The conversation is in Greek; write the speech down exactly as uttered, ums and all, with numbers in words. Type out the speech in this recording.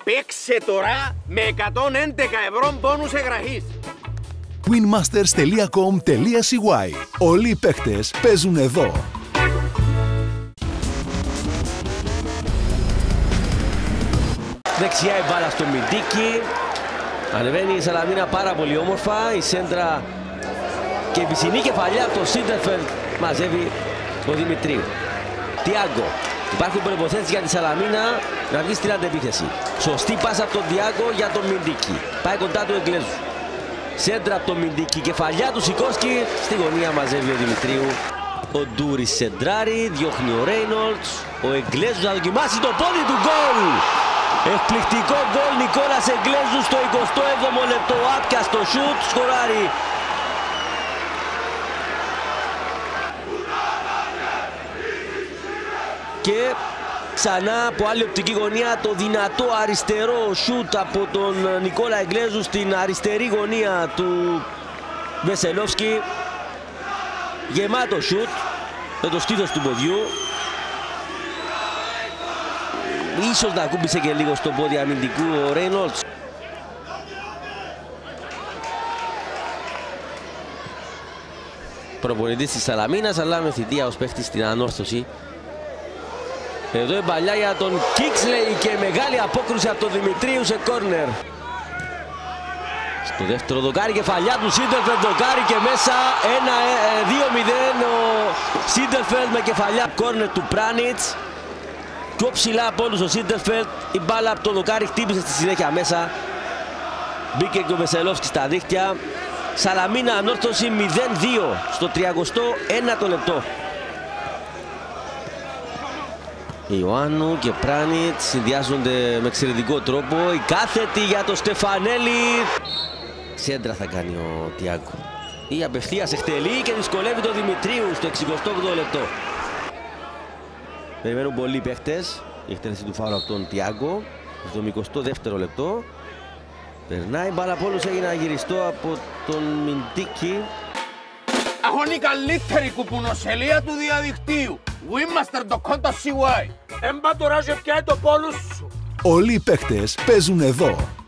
Παίξε τώρα με εκατόν έντεκα ευρώ μπόνους εγγραφής. winmasters τελεία com τελεία c y. Όλοι οι παίχτες παίζουν εδώ. Δεξιά η μπάλα στο Μιντίκι. Ανεβαίνει η Σαλαμίνα πάρα πολύ όμορφα. Η σέντρα και η πισινή κεφαλιά από το Σίντερφελτ μαζεύει ο Δημητρίου. Τιάγκο. Υπάρχουν προϋποθέσεις για τη Σαλαμίνα να βγει στην αντεπίθεση. Σωστή πάσα από τον Τιάγκο για τον Μιντίκι. Πάει κοντά του Εγγλέζου. Σέντρα από τον Μιντίκι. Κεφαλιά του Σικόσκι. Στη γωνία μαζεύει ο Δημητρίου. Ο Ντούρις σεντράρει. Διώχνει ο Ρέινολτς. Ο Εγγλέζος να δοκιμάσει το πόδι του. Γκολ! Εκπληκτικό γκολ Νικόλας Εγγλέζου στο εικοστό έβδομο λεπτό. Άπιαστο σουτ. Σκοράρει. Και ξανά από άλλη οπτική γωνία το δυνατό αριστερό σουτ από τον Νικόλα Εγγλέζου στην αριστερή γωνία του Βεσελόφσκι. Γεμάτο σουτ με το στήθος του ποδιού. Ίσως να ακούμπησε και λίγο στο πόδι αμυντικού ο Ρέινολτς. Προπονητής της Σαλαμίνας, αλλά με θητεία ως παίχτης στην ανόρθωση. Εδώ η παλιά για τον Κίξλεϊ και μεγάλη απόκρουση από τον Δημητρίου σε κόρνερ. Στο δεύτερο δοκάρι, κεφαλιά του Σίντερφελτ, δοκάρι και μέσα ένα δύο μηδέν ο Σίντερφελτ με κεφαλιά. Κόρνερ του Πράνιτς. Πιο ψηλά από όλους ο Σίντερφελτ. Η μπάλα από το δοκάρι χτύπησε στη συνέχεια μέσα. Μπήκε και ο Βεσελόφσκι στα δίχτυα. Σαλαμίνα ανόρθωση μηδέν δύο στο τριαντοστό ένατο λεπτό. Ιωάννου και Πράνιτς συνδυάζονται με εξαιρετικό τρόπο. Η κάθετη για το Στεφανέλη. Σέντρα θα κάνει ο Τιάγκο. Η απευθείας εκτελεί και δυσκολεύει τον Δημητρίου στο εξηκοστό όγδοο λεπτό. Περιμένουν πολλοί παίχτες. Η εκτέλεση του φάουλ από τον Τιάγκο. Στο εβδομηκοστό δεύτερο λεπτό. Περνάει μπάλα από όλους, έγινε αγυριστό από τον Μιντίκι. Έχουν η καλύτερη κουπουνοσελεία του διαδικτύου. winmasters τελεία com τελεία c y. Έμπα τώρα και πιάει το πόλους σου. Όλοι οι παίχτες παίζουν εδώ.